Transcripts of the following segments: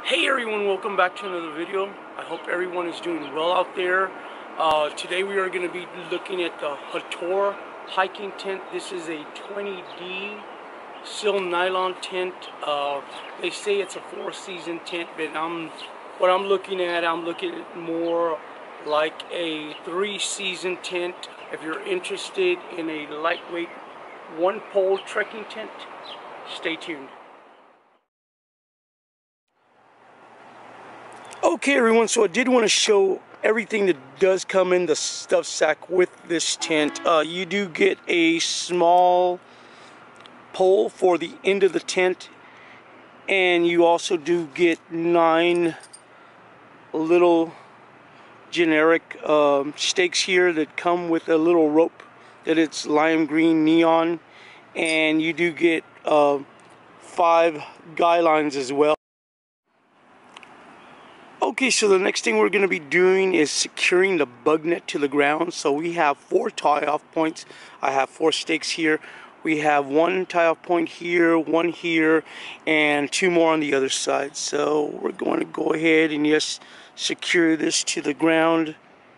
Hey everyone, welcome back to another video. I hope everyone is doing well out there. Today we are going to be looking at the Hator hiking tent. This is a 20D sil nylon tent. They say it's a 4-season tent, but what I'm looking at more like a 3-season tent. If you're interested in a lightweight one-pole trekking tent, stay tuned. Okay everyone, so I did want to show everything that does come in the stuff sack with this tent. You do get a small pole for the end of the tent, and you also do get 9 little generic stakes here that come with a little rope that it's lime green neon, and you do get 5 guy lines as well. Okay, so the next thing we're going to be doing is securing the bug net to the ground. So we have 4 tie-off points. I have 4 stakes here. We have 1 tie-off point here, 1 here, and 2 more on the other side. So we're going to go ahead and just secure this to the ground.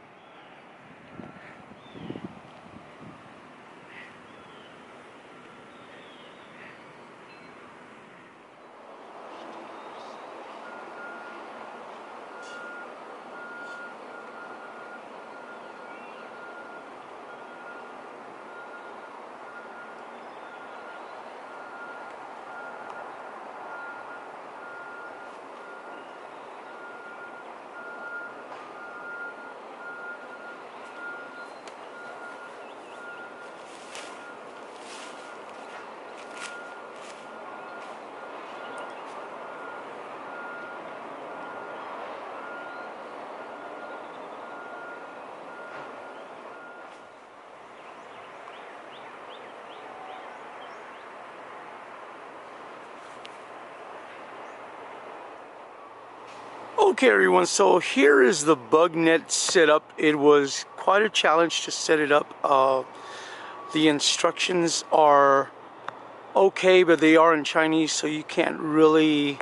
Okay everyone, so here is the bug net setup. It was quite a challenge to set it up. The instructions are okay, but they are in Chinese, so you can't really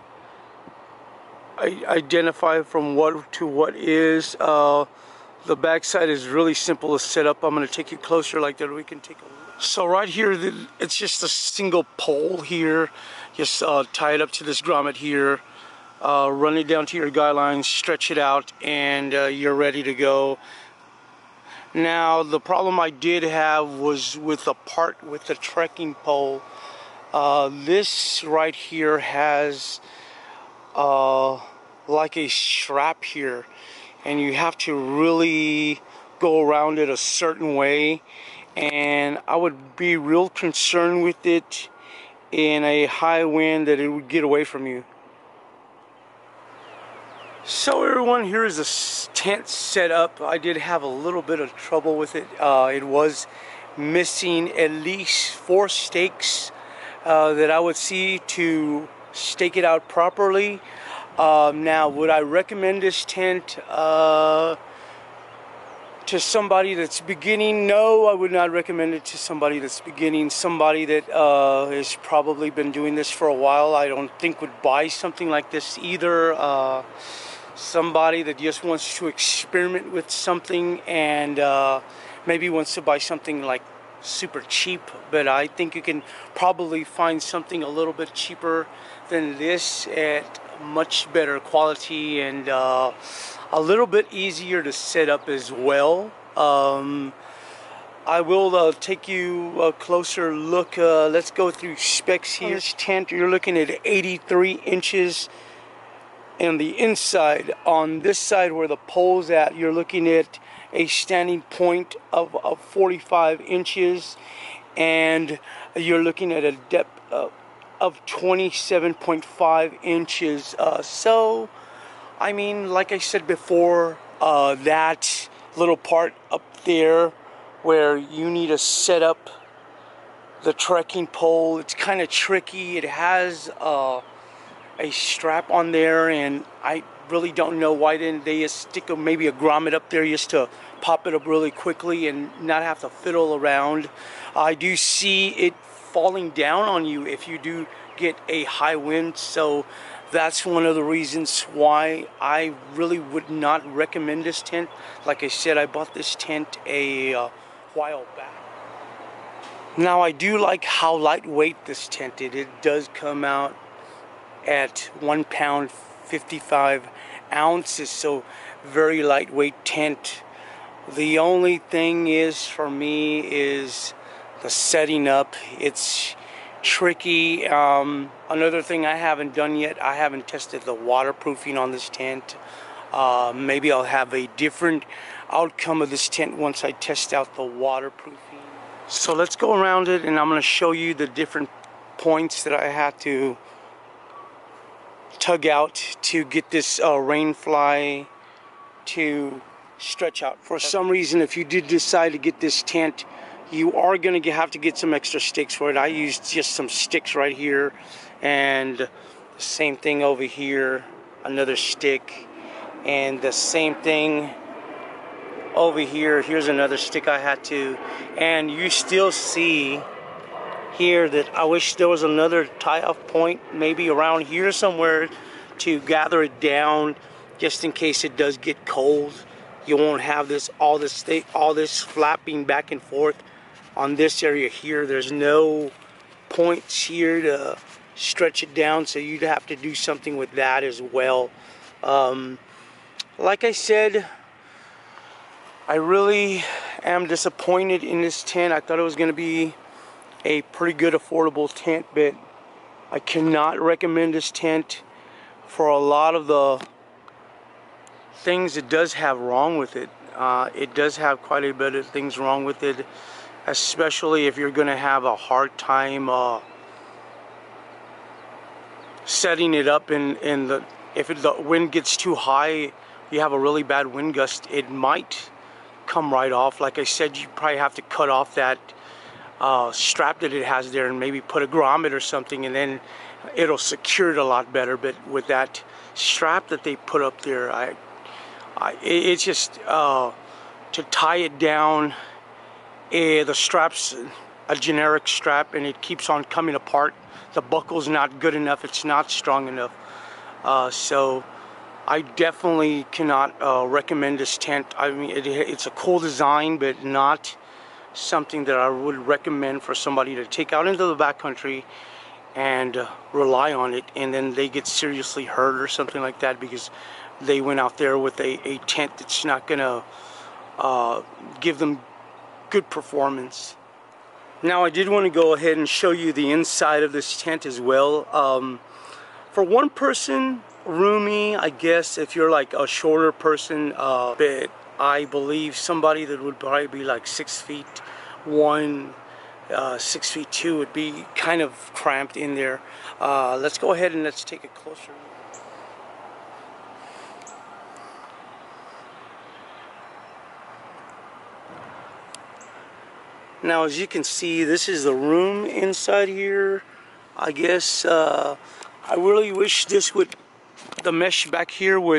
identify from what to what is. The backside is really simple to set up. I'm going to take you closer like that we can take a look. So right here, it's just a single pole here. Just tie it up to this grommet here. Run it down to your guy lines, stretch it out, and you're ready to go. Now the problem I did have was with the part with the trekking pole. This right here has like a strap here, and you have to really go around it a certain way, and I would be real concerned with it in a high wind that it would get away from you. So everyone, here is the tent set up. I did have a little bit of trouble with it. It was missing at least 4 stakes that I would see to stake it out properly. Now, would I recommend this tent to somebody that's beginning? No, I would not recommend it to somebody that's beginning. Somebody that has probably been doing this for a while, I don't think would buy something like this either. Somebody that just wants to experiment with something and maybe wants to buy something like super cheap, but I think you can probably find something a little bit cheaper than this at much better quality and a little bit easier to set up as well. I will take you a closer look. Let's go through specs here. This tent, you're looking at 83 inches. And the inside, on this side where the pole's at, you're looking at a standing point of 45 inches, and you're looking at a depth of 27.5 inches. So, I mean, like I said before, that little part up there where you need to set up the trekking pole, it's kind of tricky. It has a strap on there, and I really don't know why didn't they just stick maybe a grommet up there just to pop it up really quickly and not have to fiddle around. I do see it falling down on you if you do get a high wind, so That's one of the reasons why I really would not recommend this tent. Like I said, I bought this tent a while back. Now I do like how lightweight this tent is. It does come out at 1 pound 55 ounces, so very lightweight tent. The only thing is for me is the setting up. It's tricky. Another thing I haven't done yet, I haven't tested the waterproofing on this tent. Maybe I'll have a different outcome of this tent once I test out the waterproofing. So let's go around it, and I'm going to show you the different points that I had to tug out to get this rain fly to stretch out. For some reason, if you did decide to get this tent, you are going to have to get some extra sticks for it. I used just some sticks right here, and the same thing over here, another stick, and the same thing over here. Here's another stick I had to, and you still see here that I wish there was another tie-off point maybe around here somewhere to gather it down, just in case it does get cold. You won't have all this flapping back and forth on this area here. There's no points here to stretch it down, so you'd have to do something with that as well. Like I said, I really am disappointed in this tent. I thought it was going to be a pretty good affordable tent, but I cannot recommend this tent for a lot of the things it does have wrong with it. It does have quite a bit of things wrong with it, especially if you're going to have a hard time setting it up if the wind gets too high, you have a really bad wind gust, it might come right off. Like I said, you probably have to cut off that strap that it has there and maybe put a grommet or something, and then it'll secure it a lot better. But with that strap that they put up there, it's just to tie it down. The strap's a generic strap, and it keeps on coming apart. The buckle's not good enough. It's not strong enough. So I definitely cannot recommend this tent. I mean, it's a cool design, but not something that I would recommend for somebody to take out into the backcountry and rely on it, and then they get seriously hurt or something like that because they went out there with a tent that's not gonna give them good performance. Now I did want to go ahead and show you the inside of this tent as well. For one person, roomy, I guess, if you're like a shorter person, but I believe somebody that would probably be like 6'1", 6'2" would be kind of cramped in there. Let's go ahead and let's take a closer look. Now, as you can see, this is the room inside here. I guess I really wish the mesh back here would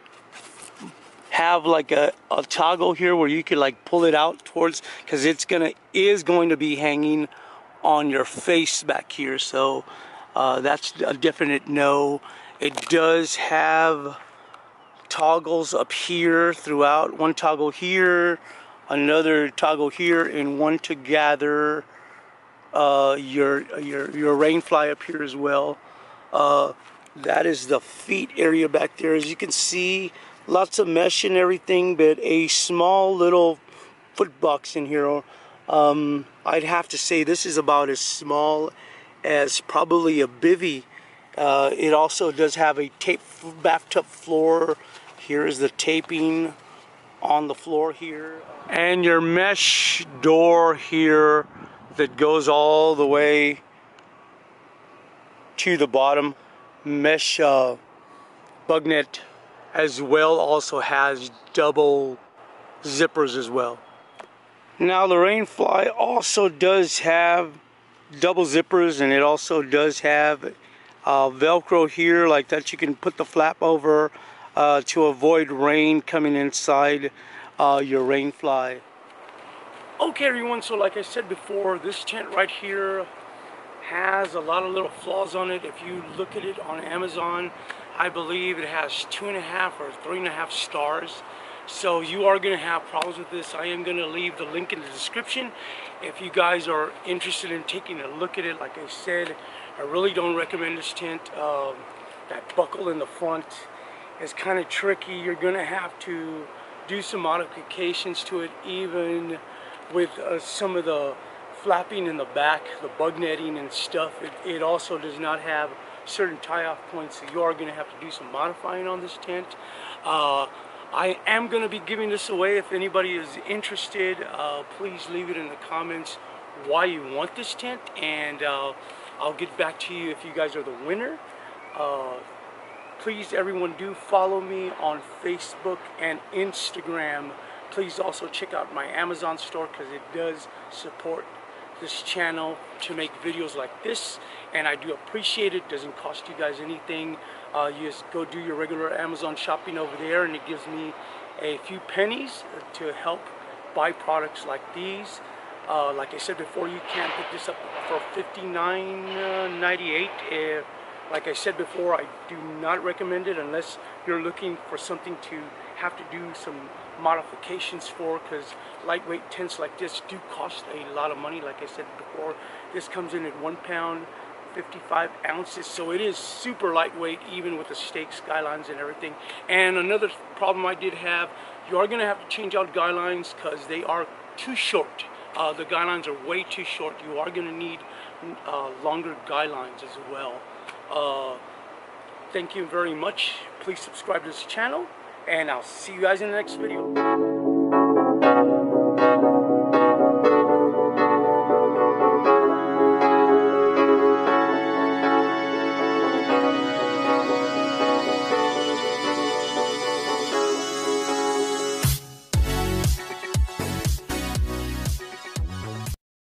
have like a toggle here where you could like pull it out towards, because is going to be hanging on your face back here. So that's a definite no. It does have toggles up here throughout. One toggle here, another toggle here, and one to gather your rain fly up here as well. That is the feet area back there. As you can see, lots of mesh and everything, but a small little foot box in here. I'd have to say this is about as small as probably a bivy. It also does have a tape bathtub floor. Here is the taping on the floor here, and your mesh door here that goes all the way to the bottom. Mesh bug net as well also has double zippers as well. Now the rain fly also does have double zippers, and it also does have Velcro here like that. You can put the flap over to avoid rain coming inside your rain fly. Okay everyone, so like I said before, this tent right here has a lot of little flaws on it. If you look at it on Amazon, I believe it has 2.5 or 3.5 stars. So you are going to have problems with this. I am going to leave the link in the description if you guys are interested in taking a look at it. Like I said, I really don't recommend this tent. That buckle in the front is kind of tricky. You're going to have to do some modifications to it, even with some of the flapping in the back, the bug netting and stuff. It also does not have certain tie-off points, so you are going to have to do some modifying on this tent. I am going to be giving this away. If anybody is interested, please leave it in the comments why you want this tent, and I'll get back to you if you guys are the winner. Please, everyone, do follow me on Facebook and Instagram. Please also check out my Amazon store, because it does support this channel to make videos like this, and I do appreciate it. It doesn't cost you guys anything. You just go do your regular Amazon shopping over there, and it gives me a few pennies to help buy products like these. Like I said before, you can pick this up for $59.98. Like I said before, I do not recommend it unless you're looking for something to have to do some modifications for, because lightweight tents like this do cost a lot of money. Like I said before, this comes in at 1 pound 55 ounces, so it is super lightweight, even with the stake skylines and everything. And another problem I did have, you are going to have to change out guy lines because they are too short. The guy lines are way too short. You are going to need longer guy lines as well. Thank you very much. Please subscribe to this channel, and I'll see you guys in the next video.